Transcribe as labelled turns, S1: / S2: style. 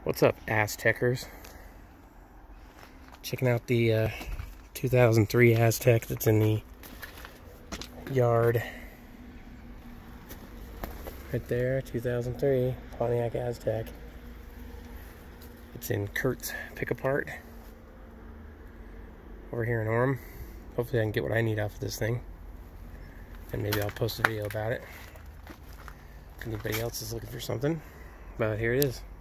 S1: What's up, Aztekkers? Checking out the 2003 Aztek that's in the yard. Right there, 2003 Pontiac Aztek. It's in Kurt's Pick Apart over here in Orem. Hopefully I can get what I need off of this thing. And maybe I'll post a video about it if anybody else is looking for something. But here it is.